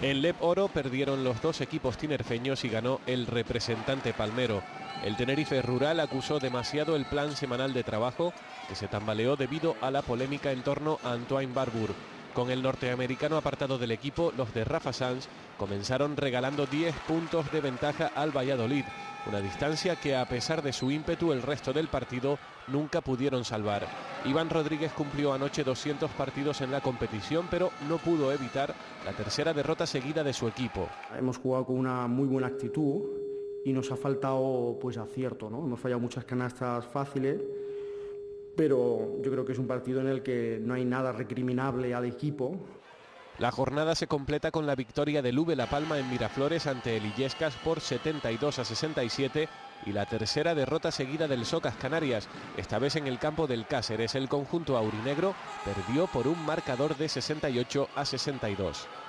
En Lep Oro perdieron los dos equipos tinerfeños y ganó el representante palmero. El Tenerife Rural acusó demasiado el plan semanal de trabajo, que se tambaleó debido a la polémica en torno a Antoine Barbour. Con el norteamericano apartado del equipo, los de Rafa Sanz comenzaron regalando 10 puntos de ventaja al Valladolid, una distancia que a pesar de su ímpetu el resto del partido nunca pudieron salvar. Iván Rodríguez cumplió anoche 200 partidos en la competición, pero no pudo evitar la tercera derrota seguida de su equipo. Hemos jugado con una muy buena actitud y nos ha faltado pues acierto, ¿no? Hemos fallado muchas canastas fáciles, pero yo creo que es un partido en el que no hay nada recriminable al equipo. La jornada se completa con la victoria del UV La Palma en Miraflores ante el Illescas por 72-67 y la tercera derrota seguida del Socas Canarias, esta vez en el campo del Cáceres. El conjunto aurinegro perdió por un marcador de 68-62.